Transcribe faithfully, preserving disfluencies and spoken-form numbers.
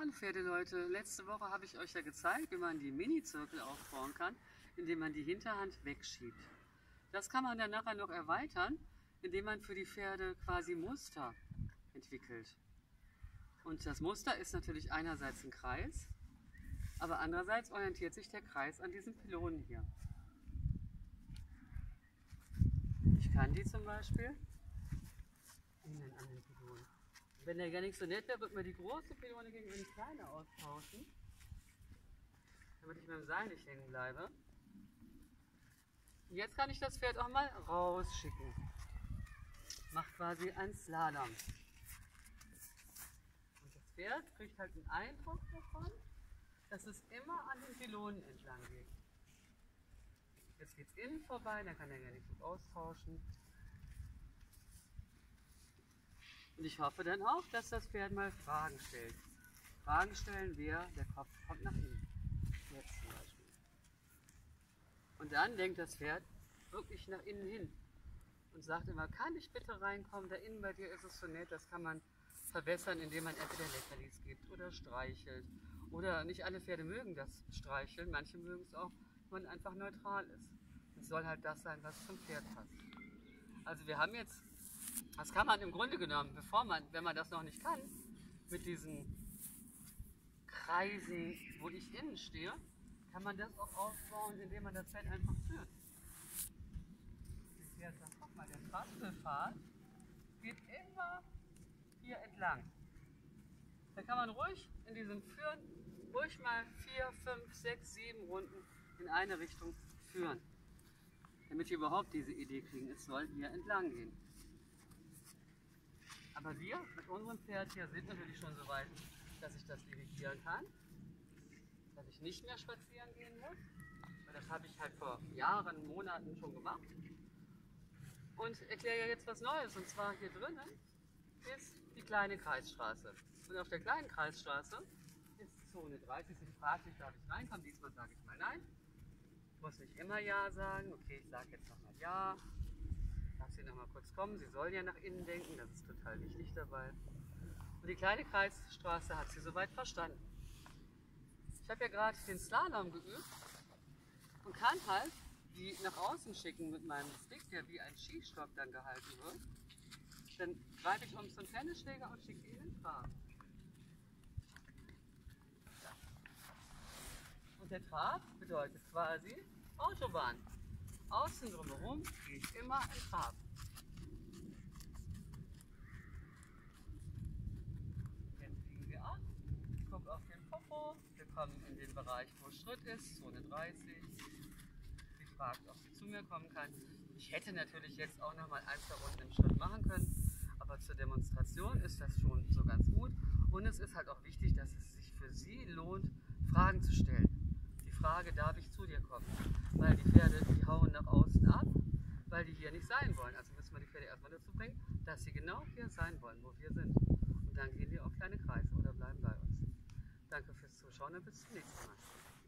Hallo Pferdeleute, letzte Woche habe ich euch ja gezeigt, wie man die Mini-Zirkel aufbauen kann, indem man die Hinterhand wegschiebt. Das kann man dann nachher noch erweitern, indem man für die Pferde quasi Muster entwickelt. Und das Muster ist natürlich einerseits ein Kreis, aber andererseits orientiert sich der Kreis an diesen Pylonen hier. Ich kann die zum Beispiel innen an den Pylonen. Wenn der gar nicht so nett wäre, wird man die große Pylone gegen eine kleine austauschen, damit ich mit dem Seil nicht hängen bleibe. Und jetzt kann ich das Pferd auch mal rausschicken. Macht quasi einen Slalom. Und das Pferd kriegt halt einen Eindruck davon, dass es immer an den Pylonen entlang geht. Jetzt geht es innen vorbei, dann kann er ja nicht gut austauschen. Und ich hoffe dann auch, dass das Pferd mal Fragen stellt. Fragen stellen wir, der Kopf kommt nach innen. Jetzt zum Beispiel. Und dann denkt das Pferd wirklich nach innen hin und sagt immer, kann ich bitte reinkommen, da innen bei dir ist es so nett, das kann man verbessern, indem man entweder Leckerlis gibt oder streichelt. Oder nicht alle Pferde mögen das Streicheln, manche mögen es auch, wenn man einfach neutral ist. Es soll halt das sein, was zum Pferd passt. Also wir haben jetzt, das kann man im Grunde genommen, bevor man, wenn man das noch nicht kann, mit diesen Kreisen, wo ich innen stehe, kann man das auch aufbauen, indem man das Pferd einfach führt. Das Pferd sagt, guck mal, der Trampelpfad geht immer hier entlang. Da kann man ruhig in diesem Führen, ruhig mal vier, fünf, sechs, sieben Runden in eine Richtung führen. Damit wir überhaupt diese Idee kriegen, es soll hier entlang gehen. Aber wir mit unserem Pferd hier sind natürlich schon so weit, dass ich das dirigieren kann, dass ich nicht mehr spazieren gehen muss, weil das habe ich halt vor Jahren, Monaten schon gemacht. Und erkläre ja jetzt was Neues, und zwar hier drinnen ist die kleine Kreisstraße. Und auf der kleinen Kreisstraße ist Zone dreißig. Sie fragt mich, darf ich reinkommen? Diesmal sage ich mal nein. Ich muss nicht immer Ja sagen. Okay, ich sage jetzt nochmal Ja. Darf sie noch mal kurz kommen. Sie soll ja nach innen denken, das ist total wichtig dabei. Und die kleine Kreisstraße hat sie soweit verstanden. Ich habe ja gerade den Slalom geübt und kann halt die nach außen schicken mit meinem Stick, der wie ein Skistock dann gehalten wird. Dann greife ich um so einen Tennisschläger und schicke ihn in den Trab. Und der Trab bedeutet quasi Autobahn. Außen drumherum gehe ich immer in Trab. Jetzt biegen wir ab, gucken auf den Popo, wir kommen in den Bereich, wo Schritt ist, Zone dreißig. Sie fragt, ob sie zu mir kommen kann. Ich hätte natürlich jetzt auch noch mal ein, zwei Runden im Schritt machen können, aber zur Demonstration ist das schon so ganz gut. Und es ist halt auch wichtig, dass es sich für sie lohnt, Fragen zu stellen. Die Frage, darf ich zu dir kommen? Weil die Pferde, die hauen nach außen ab, weil die hier nicht sein wollen. Also müssen wir die Pferde erstmal dazu bringen, dass sie genau hier sein wollen, wo wir sind. Und dann gehen die auf kleine Kreise oder bleiben bei uns. Danke fürs Zuschauen und bis zum nächsten Mal.